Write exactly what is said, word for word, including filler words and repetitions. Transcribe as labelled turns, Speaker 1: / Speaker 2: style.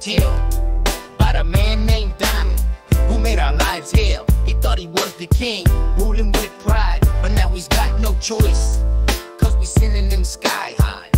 Speaker 1: tale about a man named Diamond who made our lives hell. He thought he was the king, ruling with pride, but now he's got no choice, cause we sending him sky high.